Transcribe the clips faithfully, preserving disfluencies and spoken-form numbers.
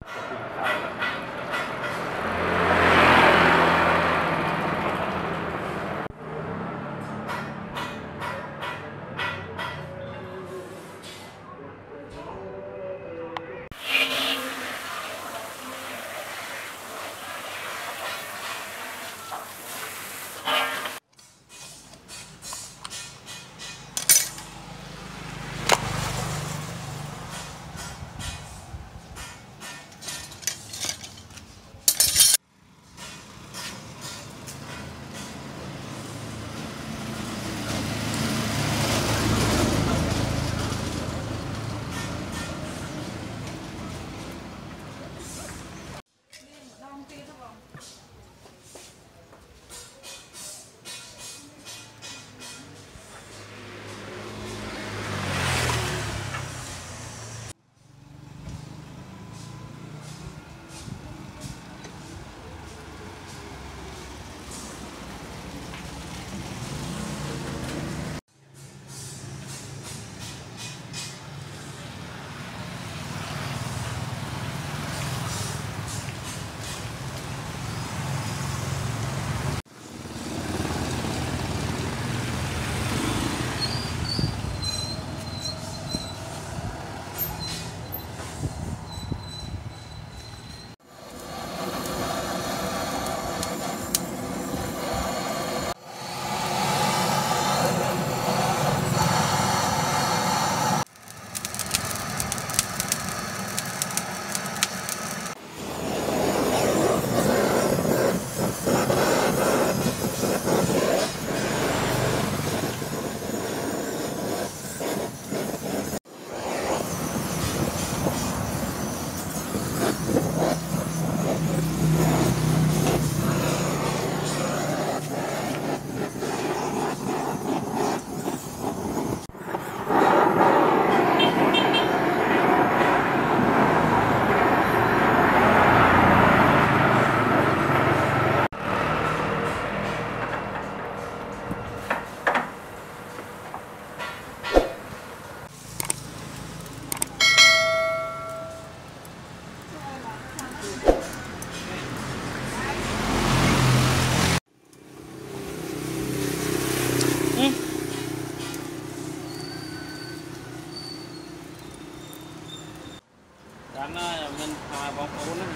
Karena mình thà bóng ổn lắm.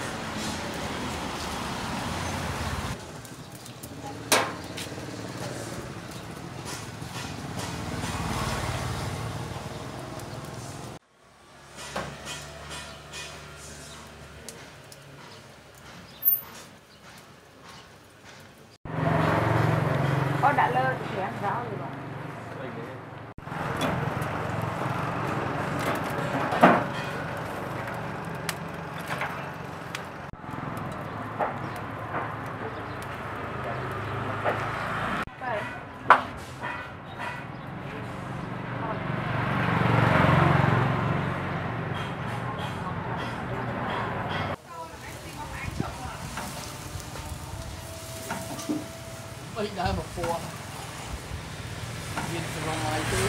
Có đã lơ thì ăn rau rồi bà. Ôi đã một phùa viên sờ lông này chứ.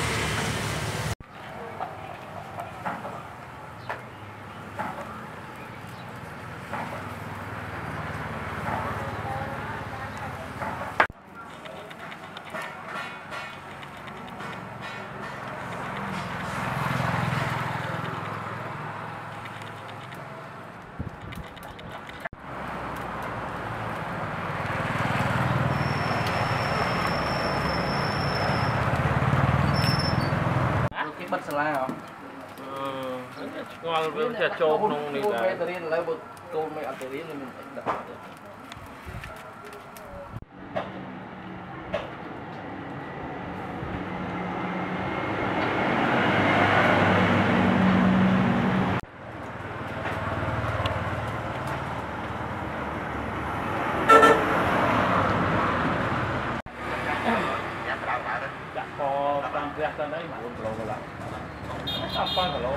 Bắt sla hả? Ừ, ngon với chả trộn nông này cả. Tôi riêng lấy một câu mày ăn riêng thì mình đặt được. Kelihatan đấy buồn kalau gula. Apa kalau?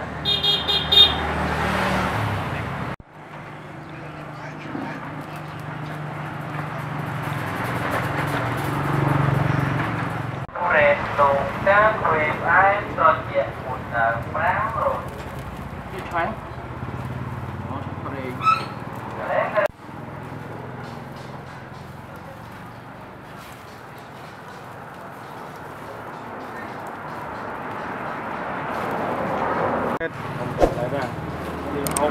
Resto đang quyền ai toàn diện một pháo rồi. Cái thoáng. Nó khô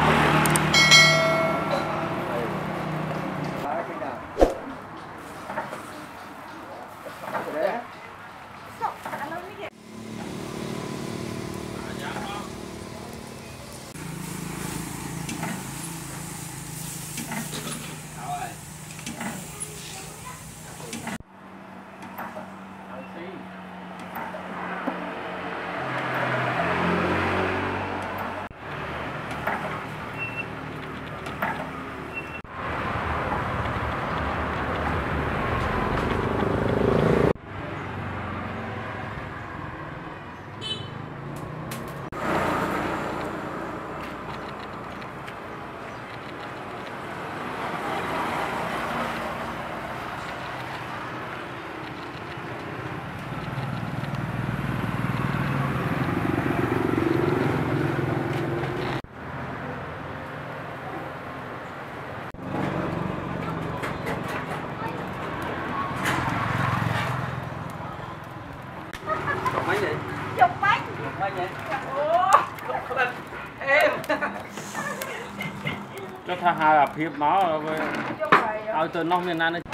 cho tha hai là hiệp nó ao từ nông miền Nam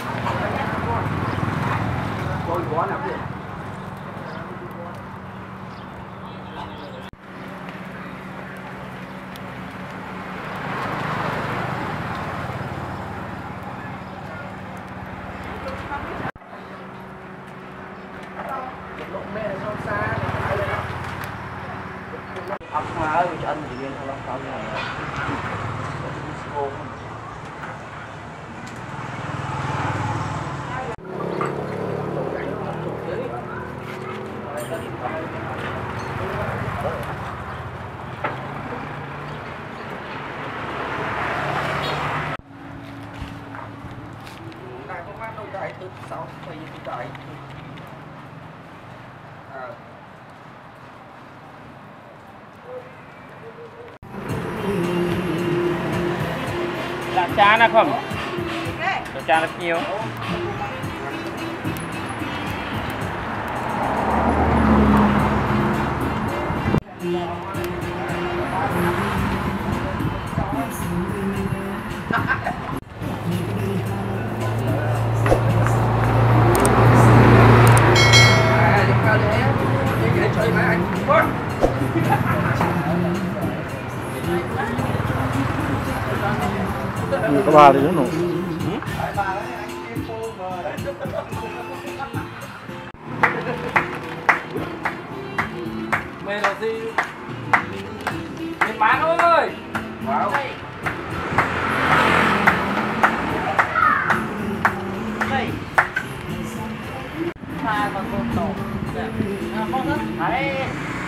ấp hoa ơi cho anh gì thôi không này này con mắt đâu chạy từ sáu thời gian chạy là cha nó không là cha rất nhiều có ba đi nữa nụ mày là gì tiền bán ơi wow đây pha còn cồn tổ không rất đấy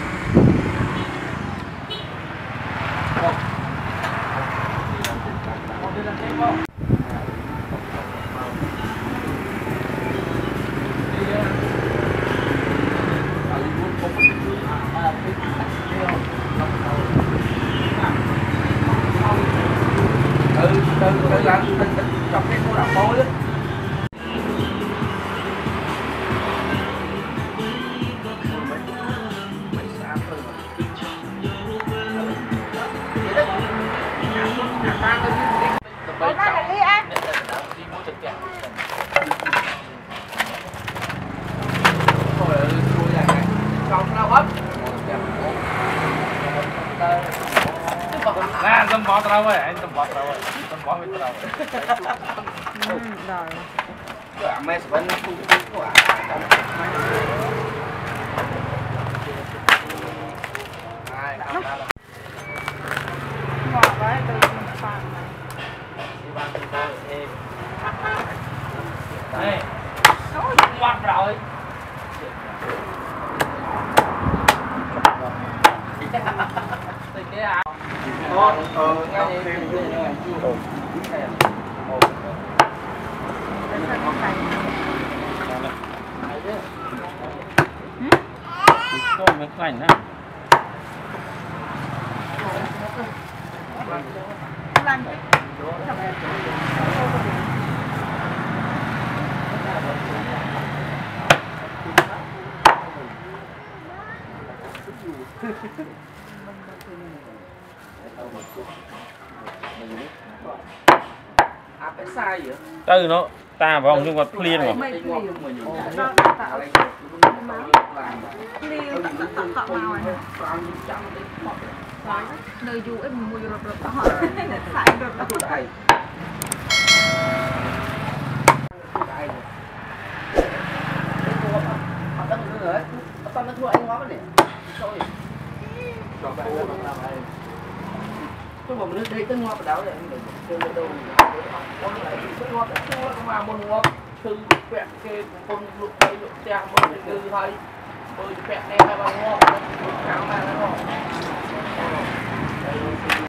từ từ từ làm trong cái cô đào phôi á Hôm nay là đi ăn. nè tôm bò tao ơi anh tôm bò tao ơi tôm bò bên tao Rồi. mẹ sẽ vẫn không có à Ngọt quá từ phàn này. đây ngoan rồi cái áo ờ nghe gì tôm mới lạnh nè Lành. à phải sai vậy từ nó ta vào trong vật liên mà Mày liều. Đó tạo liều tặng tặng tặng màu này. Nơi dù em mùi rột rột đó hỏi. Phải rột rột. Tao nó thua anh hóa này. Tôi bảo mình thấy tên hoa bắt đầu rồi mình chơi đâu con lại tên hoa cái chua nó mà môn hoa thư vẹn cái con lục hay lục trang môn từ hay tôi vẹn này hai ba hoa